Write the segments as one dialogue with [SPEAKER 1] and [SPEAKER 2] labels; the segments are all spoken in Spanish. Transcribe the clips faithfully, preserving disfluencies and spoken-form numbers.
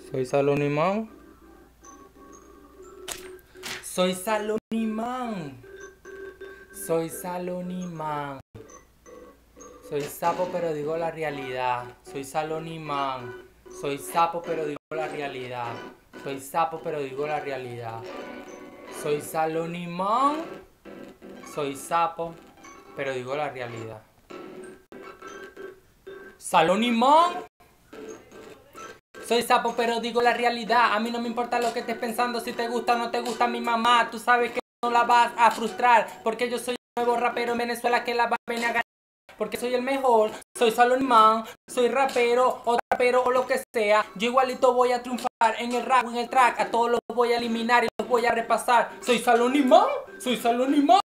[SPEAKER 1] Soy Salonimán. Soy Salonimán. Soy Salonimán. Soy sapo pero digo la realidad. Soy Salonimán. Soy sapo pero digo la realidad. Soy sapo pero digo la realidad. Soy Salonimán. Soy sapo pero digo la realidad. Salonimán. Soy sapo pero digo la realidad. A mí no me importa lo que estés pensando, si te gusta o no te gusta mi mamá. Tú sabes que no la vas a frustrar, porque yo soy el nuevo rapero en Venezuela que la va a venir a ganar. Porque soy el mejor, soy Salonimán, soy rapero o rapero o lo que sea. Yo igualito voy a triunfar en el rap o en el track. A todos los voy a eliminar y los voy a repasar. Soy Salonimán, soy Salonimán.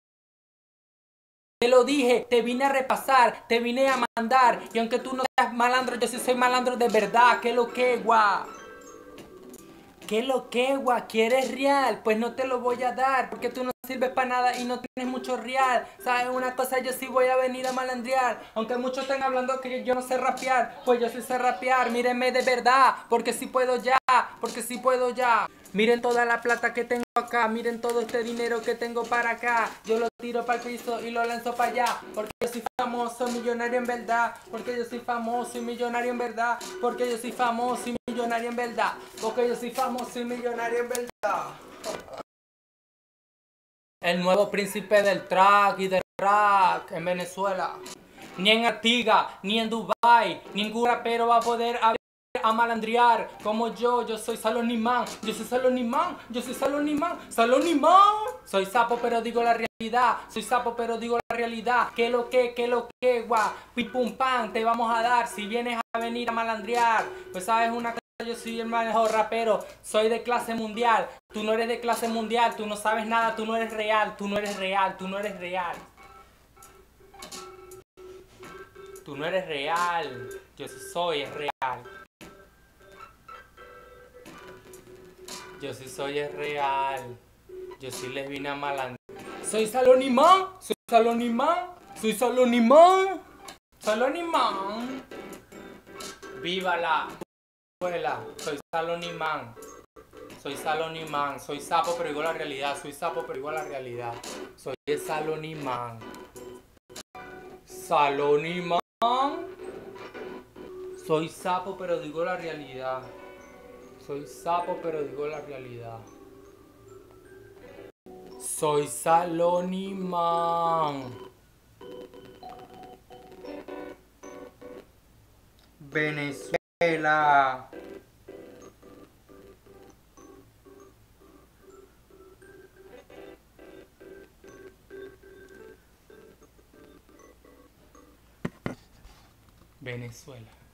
[SPEAKER 1] Te lo dije, te vine a repasar, te vine a mandar. Y aunque tú no seas malandro, yo sí soy malandro de verdad. ¿Qué lo que, guau? ¿Qué lo que, guau? ¿Quieres real? Pues no te lo voy a dar, porque tú no sirves para nada y no tienes mucho real. ¿Sabes una cosa? Yo sí voy a venir a malandrear. Aunque muchos estén hablando que yo no sé rapear, pues yo sí sé rapear. Mírenme de verdad, porque sí puedo ya, porque sí puedo ya. Miren toda la plata que tengo acá, miren todo este dinero que tengo para acá. Yo lo tiro para el piso y lo lanzo para allá, porque yo soy famoso, millonario en verdad. Porque yo soy famoso y millonario en verdad. Porque yo soy famoso y millonario en verdad. Porque yo soy famoso y millonario en verdad. El nuevo príncipe del track y del rap en Venezuela. Ni en Artigas, ni en Dubai, ningún rapero va a poder a, a malandrear como yo. Yo soy Salonimán, yo soy Salonimán, yo soy Salonimán, Salonimán. Soy sapo pero digo la realidad, soy sapo pero digo la realidad. Que lo que, que lo que, guau, pim pum pam, te vamos a dar si vienes a venir a malandrear. Pues sabes una cosa. Yo soy el mejor rapero, soy de clase mundial. Tú no eres de clase mundial, tú no sabes nada, tú no eres real, tú no eres real, tú no eres real. Tú no eres real, yo sí soy es real. Yo sí soy es real, yo sí les vine a malandrar. Soy Salonimán, soy Salonimán, soy Salonimán, Salonimán. Viva la escuela, soy Salonimán. Soy Salonimán, soy sapo pero digo la realidad, soy sapo pero digo la realidad. Soy de Salonimán. Salonimán. Soy sapo pero digo la realidad. Soy sapo pero digo la realidad. Soy Salonimán. Venezuela. Venezuela.